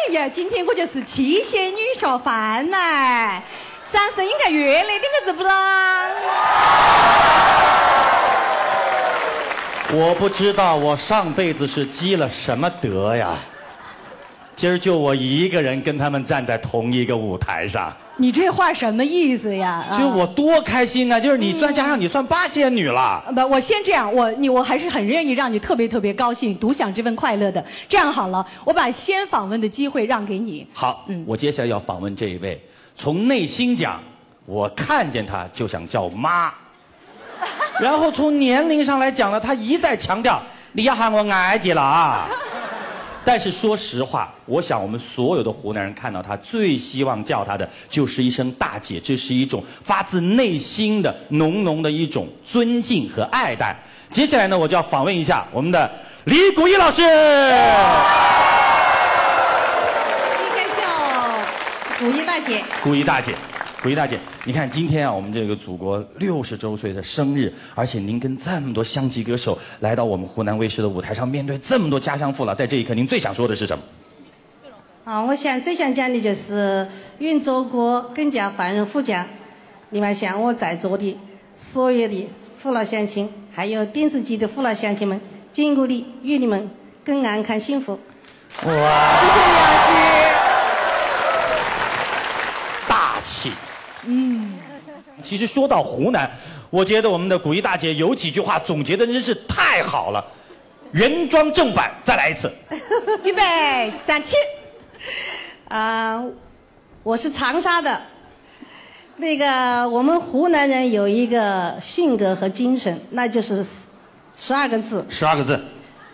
呀，今天我就是七仙女下凡呐，掌声应该越来点个子不啦？ 我不知道我上辈子是积了什么德呀，今儿就我一个人跟他们站在同一个舞台上。 你这话什么意思呀？ 就是我多开心啊！就是你算加上你算8仙女了。 不，我先这样，我还是很愿意让你特别高兴，独享这份快乐的。这样好了，我把先访问的机会让给你。 好，我接下来要访问这一位，从内心讲，我看见她就想叫妈。然后从年龄上来讲呢，她一再强调你要喊我爱姐了啊。但是说实话，我想我们所有的湖南人看到她，最希望叫她的就是一声大姐，这是一种发自内心的浓浓的一种尊敬和爱戴。接下来呢，我就要访问一下我们的李谷一老师。应该叫谷一大姐。 谷一大姐。谷一大姐，你看今天啊，我们这个祖国60周岁的生日，而且您跟这么多乡级歌手来到我们湖南卫视的舞台上，面对这么多家乡父老，在这一刻，您最想说的是什么？ 我最想讲的就是愿祖国更加繁荣富强。另外，向我在座的所有的父老乡亲，还有电视机的父老乡亲们，坚固的愿你们更安康幸福。 哇！谢谢李老师。大气。其实说到湖南，我觉得我们的谷一大姐有几句话总结的真是太好了。原装正版，再来一次。 预备，3、7。 我是长沙的。我们湖南人有一个性格和精神，那就是12个字。 12个字。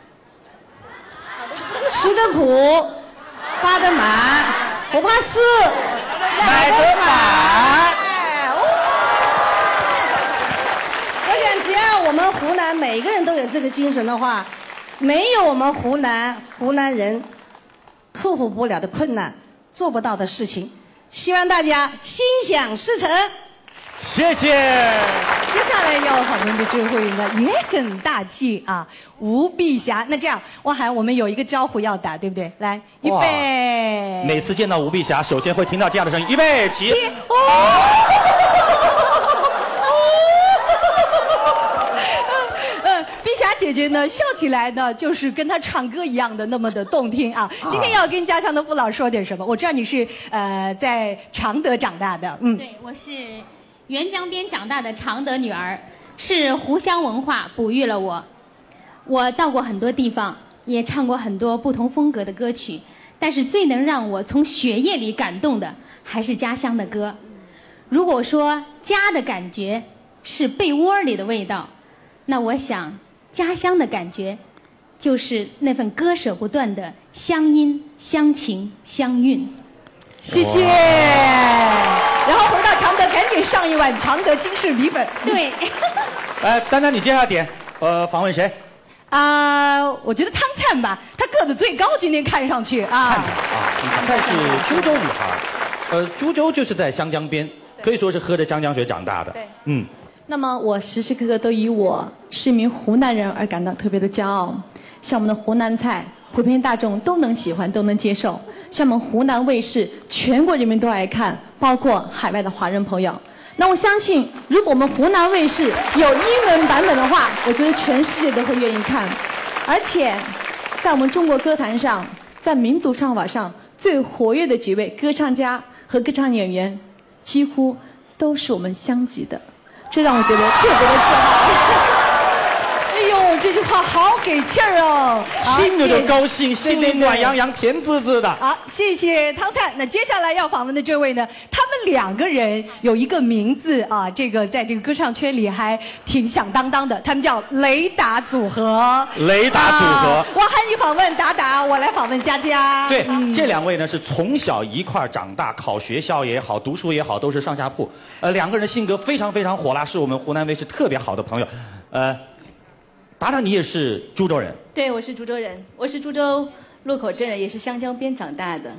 吃得苦，扒得满，不怕事， 买得满。 我想，只要我们湖南每个人都有这个精神的话，没有我们湖南人克服不了的困难，做不到的事情。希望大家心想事成。 谢谢。 接下来要访问的这位呢，也很大气啊，吴碧霞。那这样，我们有一个招呼要打，对不对？来，预备。 每次见到吴碧霞，首先会听到这样的声音：预备起。 碧霞姐姐呢，笑起来呢，就是跟她唱歌一样的那么的动听啊。今天要跟家乡的父老说点什么？我知道你是在常德长大的， 对，我是沅江边长大的常德女儿，是湖湘文化哺育了我。我到过很多地方，也唱过很多不同风格的歌曲，但是最能让我从血液里感动的，还是家乡的歌。如果说家的感觉是被窝里的味道，那我想家乡的感觉就是那份割舍不断的乡音、乡情、乡韵。 谢谢。然后回到常德，赶紧上一碗常德京式米粉。 对。 丹丹，你接下来点，访问谁？ 我觉得汤灿吧，她个子最高，今天看上去啊。 汤灿是株洲女孩，株洲就是在湘江边，可以说是喝着湘江水长大的。 对。 那么我时时刻刻都以我是一名湖南人而感到特别的骄傲。像我们的湖南菜，普遍大众都能喜欢，都能接受。像我们湖南卫视，全国人民都爱看，包括海外的华人朋友。那我相信，如果我们湖南卫视有英文版本的话，我觉得全世界都会愿意看。而且，在我们中国歌坛上，在民族唱法上最活跃的几位歌唱家和歌唱演员，几乎都是我们乡级的。这让我觉得特别的自豪。 哎呦，这句话好给气儿哦！ 听着就高兴，心里暖洋洋、甜滋滋的。 好，谢谢汤灿。那接下来要访问的这位呢，他们2个人有一个名字啊，这个在这个歌唱圈里还挺响当当的，他们叫雷达组合。 雷达组合。 我喊你访问达达，我来访问佳佳。 对，这2位呢是从小一块儿长大，考学校也好，读书也好，都是上下铺。2个人性格非常非常火辣，是我们湖南卫视特别好的朋友。达达，你也是株洲人？ 对，我是株洲人，我是株洲路口镇人，也是湘江边长大的。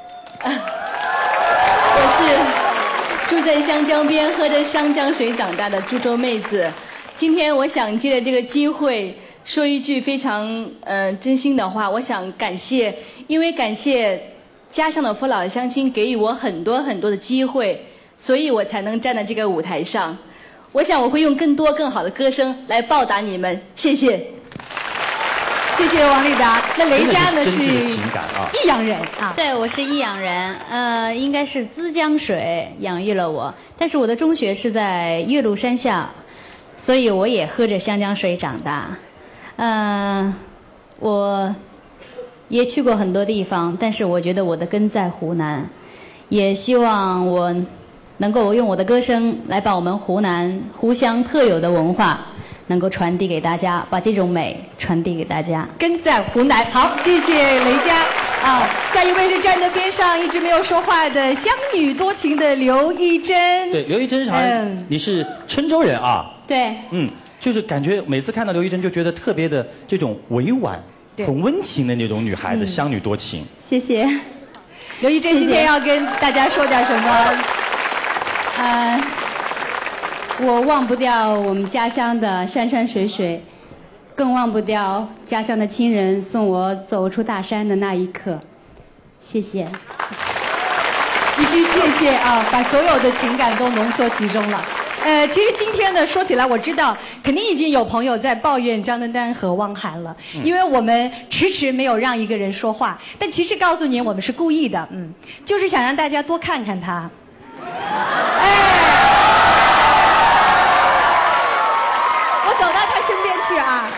我是住在湘江边，喝着湘江水长大的株洲妹子。今天我想借着这个机会说一句非常真心的话，我想感谢，因为感谢家乡的父老乡亲给予我很多很多的机会，所以我才能站在这个舞台上。我想我会用更多更好的歌声来报答你们，谢谢。 谢谢王丽达。那雷佳呢是情感啊， 益阳人啊。 对，我是益阳人，应该是资江水养育了我，但是我的中学是在岳麓山下，所以我也喝着湘江水长大。我也去过很多地方，但是我觉得我的根在湖南，也希望我能够用我的歌声来把我们湖南湖湘特有的文化能够传递给大家，把这种美传递给大家。 根在湖南。好，谢谢雷佳啊。下一位是站在边上一直没有说话的湘女多情的刘一珍。 对，刘一珍好像你是郴州人啊？ 对， 就是感觉每次看到刘一珍就觉得特别的这种委婉、很温情的那种女孩子，湘女多情。 谢谢。 刘一珍今天要跟大家说点什么？ 我忘不掉我们家乡的山山水水，更忘不掉家乡的亲人送我走出大山的那一刻。谢谢。 一句谢谢啊，把所有的情感都浓缩其中了。其实今天呢，说起来我知道，肯定已经有朋友在抱怨张丹丹和汪涵了，因为我们迟迟没有让一个人说话。但其实告诉您，我们是故意的，就是想让大家多看看他。我走到他身边去啊。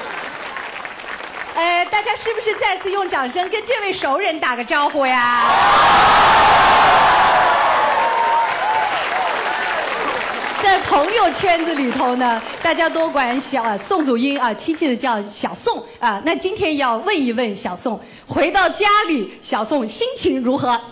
大家是不是再次用掌声跟这位熟人打个招呼呀？在朋友圈子里头呢，大家都管宋祖英亲切的叫小宋啊。那今天要问一问小宋，回到家里，小宋心情如何？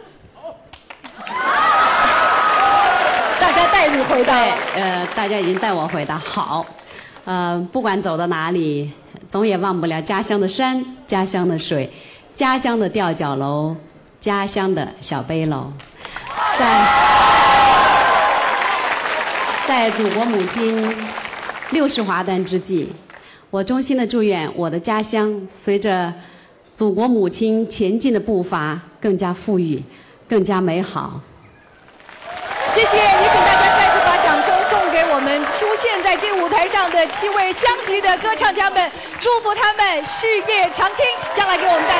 大家带你回答。 大家已经带我回答好。不管走到哪里，总也忘不了家乡的山、家乡的水、家乡的吊脚楼、家乡的小背篓。在祖国母亲60华诞之际，我衷心的祝愿我的家乡随着祖国母亲前进的步伐更加富裕，更加美好。 谢谢，也请大家再次把掌声送给我们出现在这舞台上的7位乡级的歌唱家们，祝福他们事业长青，将来给我们带